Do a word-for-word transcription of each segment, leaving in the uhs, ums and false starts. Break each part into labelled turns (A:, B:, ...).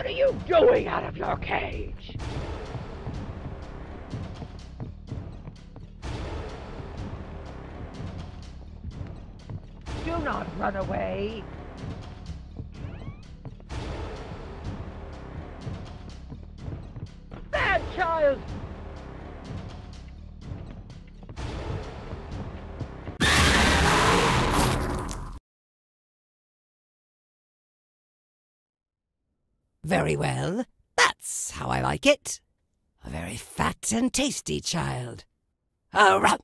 A: What are you doing out of your cage? Do not run away. Bad child!
B: Very well. That's how I like it. A very fat and tasty child. Hurrah!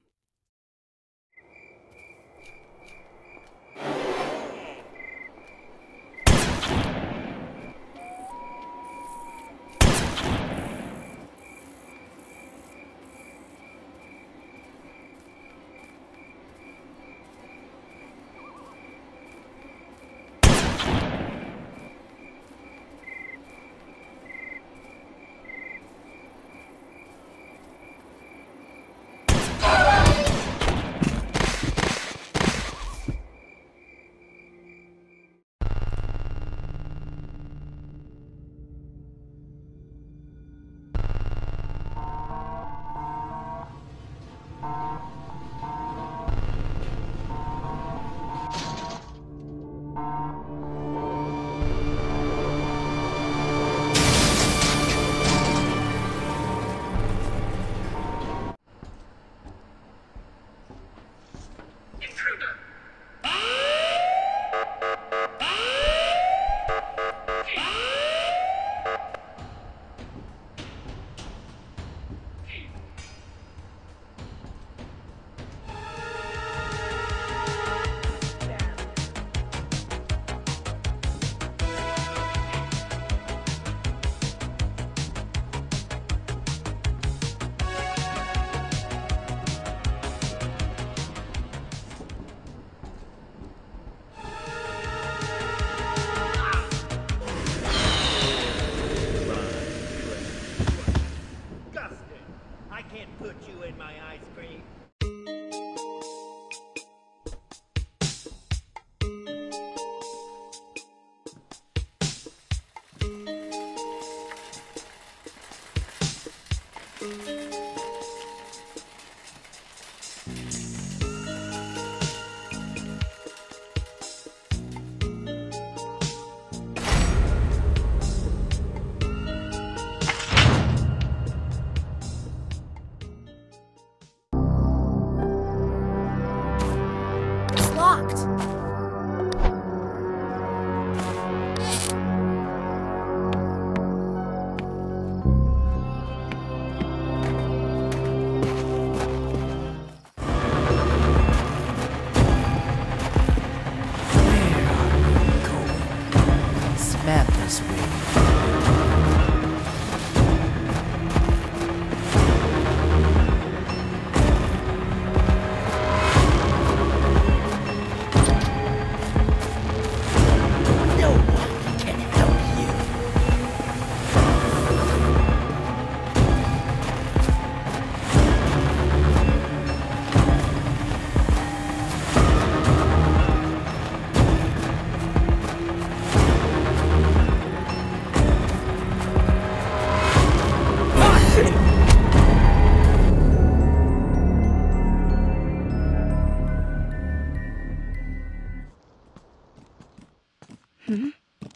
C: Hmm?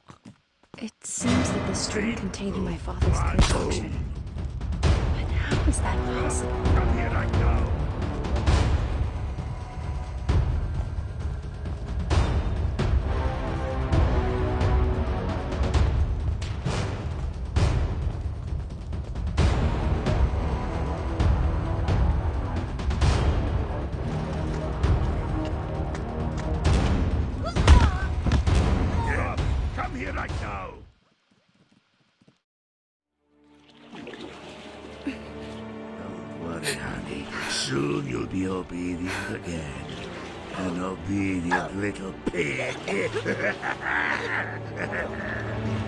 C: It seems that the string contained my father's concoction. But how is that possible?
D: Come here right now. Come here right now. Don't worry, honey. Soon you'll be obedient again. An obedient little pig.